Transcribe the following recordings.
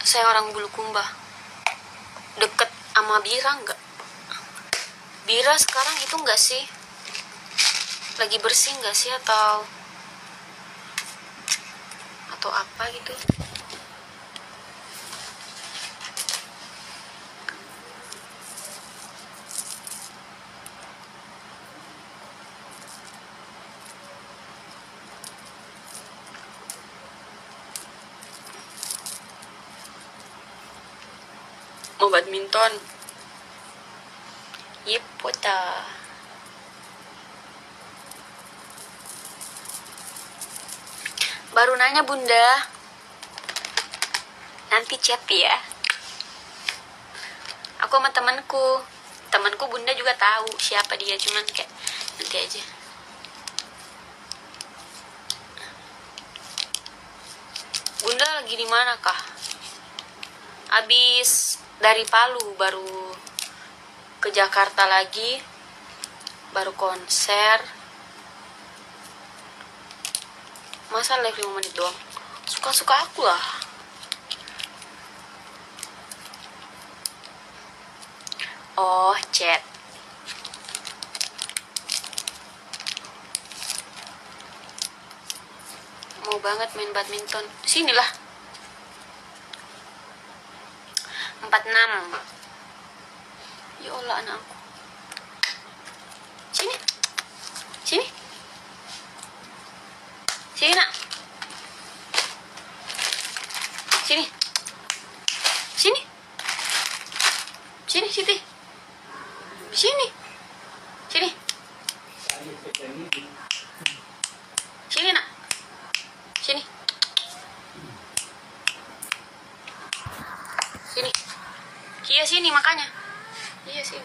Saya orang Bulukumba. Deket sama Bira nggak? Bira sekarang itu nggak sih? Lagi bersih nggak sih atau apa gitu? Mau badminton? Yep, pota. Baru nanya bunda. Nanti chat ya. Aku sama temanku bunda juga tahu siapa dia, cuman kayak nanti aja. Bunda lagi di mana kah? Abis dari Palu baru ke Jakarta lagi, baru konser. Masa live 5 menit doang? Suka-suka aku lah. Oh, chat. Mau banget main badminton. Sinilah. 46. Ya Allah anak aku. Sini. Sini. Sini nak. Sini. Sini. Sini Siti. Sini. Sini. Sini nak. Sini. Sini. Iya sini makanya. Iya sini.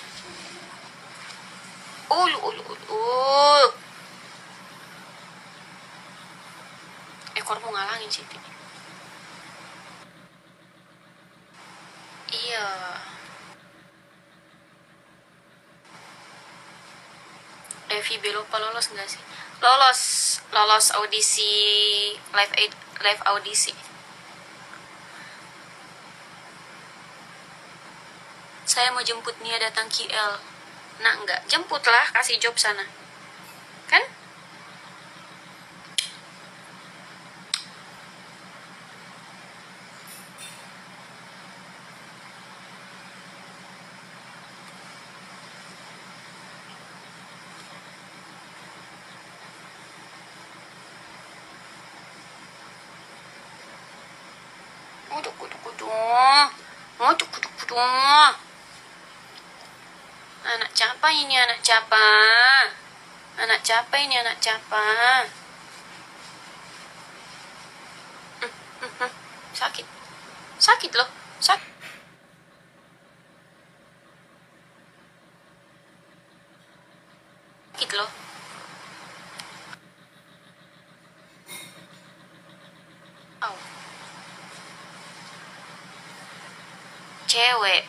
Ekormu ngalangin Siti. Iya. Devi Belopa lolos nggak sih? Lolos audisi live audisi. Saya mau jemput Nia datang KL. Nah enggak, jemputlah, kasih job sana. Kan? Anak capa ini, anak capa. Anak capa ini, anak capa. Sakit. Sakit loh. Sakit loh. Au. Cewek.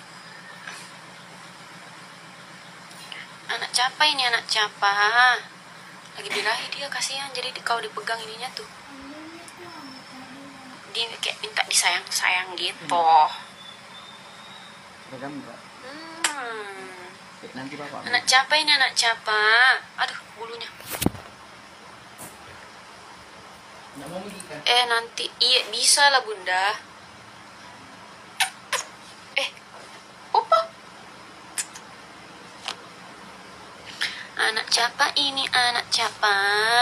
Anak capa ini, anak capa. Lagi birahi dia, kasihan. Jadi kalau dipegang ininya tuh, dia kayak minta disayang-sayang gitu. Nanti bapak. Anak capa ini, anak capa. Aduh, bulunya. Nanti iya bisa lah bunda. Opa. Anak capa ini, anak capa.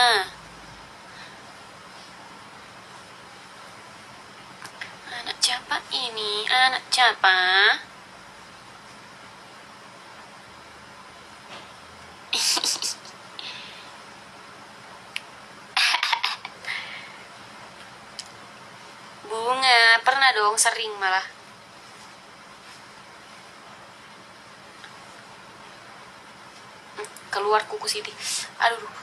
Anak capa ini, anak capa. Bunga, pernah dong, sering malah. Keluar kuku Siti. Aduh.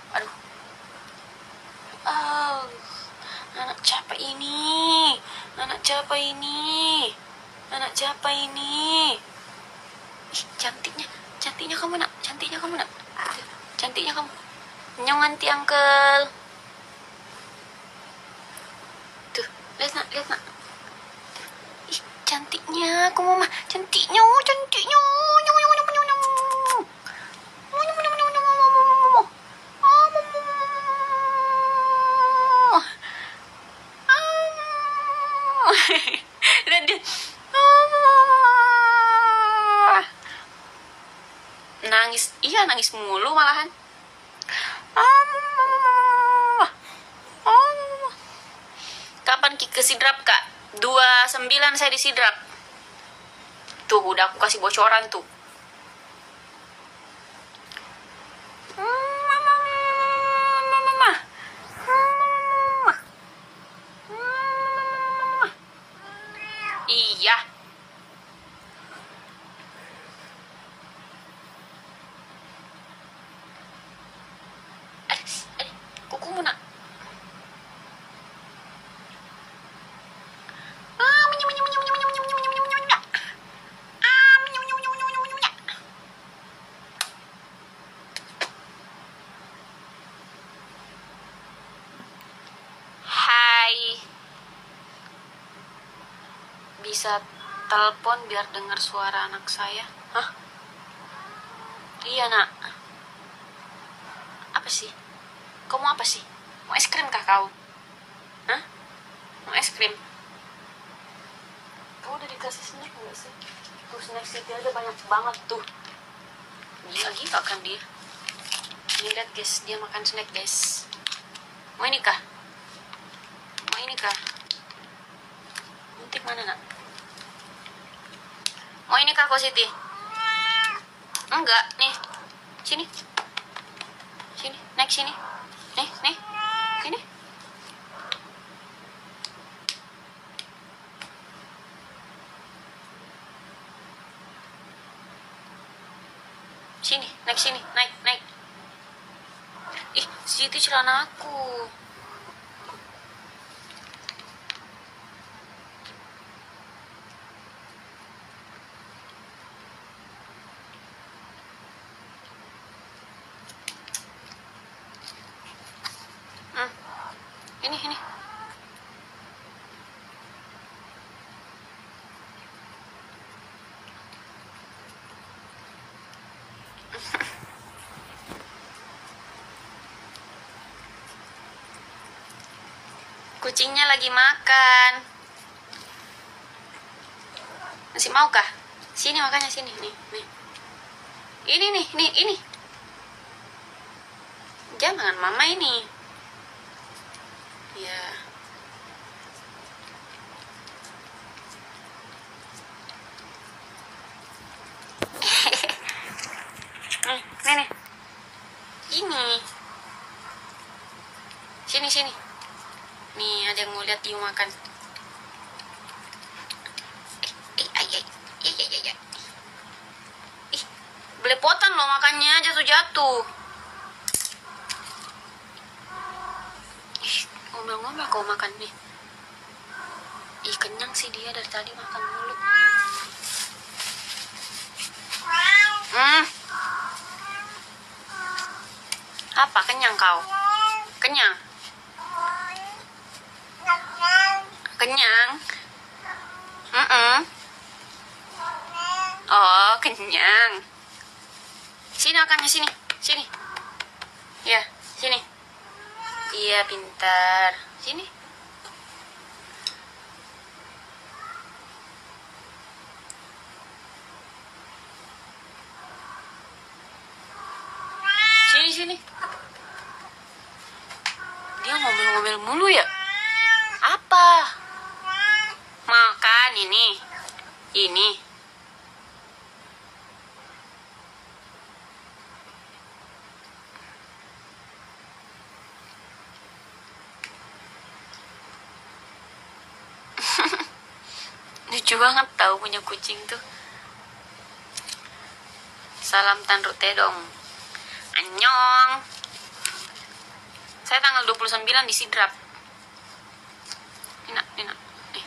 Anak capa ini. Anak capa ini. Anak capa ini. Ih, cantiknya kamu nak. Cantiknya kamu. Nyong anti uncle. Tuh, lihat nak. cantiknya, aku mau cantiknya, cantiknya. Dan dia nangis, iya nangis mulu malahan. Kapan Ki sidrap kak? 29 saya disidrap. Tuh udah aku kasih bocoran tuh. Iya. Kuku nak. Hai. Bisa telepon biar dengar suara anak saya? Hah? Iya nak. Apa sih? Kau mau apa sih? Mau es krim kah kau? Hah? Mau es krim? Kau udah dikasih snack nggak sih? Tuh snack Siti aja banyak banget tuh. Gila-gila kan dia. Ini lihat guys, dia makan snack guys. Mau ini kah? Mau ini kah? Muntik mana nak? Mau ini kah kau Siti? Enggak, nih. Sini. Sini, naik sini. Nih. Sini. Sini, naik sini. Naik. Ih, Siti celana aku. Ini. Kucingnya lagi makan. Masih mau kah? Sini makanya sini nih. Ini. Jangan mama ini. Ya. Nih. Ini. Sini. Nih, ada yang mau lihat Iu makan. Ih, belepotan loh makannya, jatuh. Ih, ngomel-ngomel kau makan nih. Ih, kenyang sih dia dari tadi makan mulu. Apa, kenyang kau? Kenyang? Kenyang? Oh, kenyang. Sini makannya, sini. Ya, sini. Iya, pintar. Sini. Sini. Dia ngomel-ngomel mulu ya? Apa? Makan ini. Lucu banget tahu punya kucing tuh. Salam Tanru Tedong. Annyeong. Saya tanggal 29 di sidrap. Nina. Nih.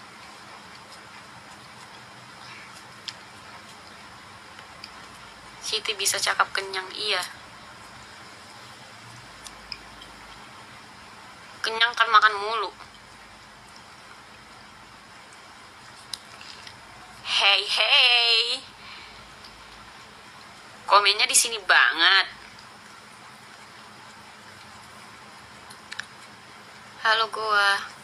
Siti bisa cakap kenyang, iya. Kenyang kan makan mulu. Hey, hey. Komennya di sini banget. Halo Goa.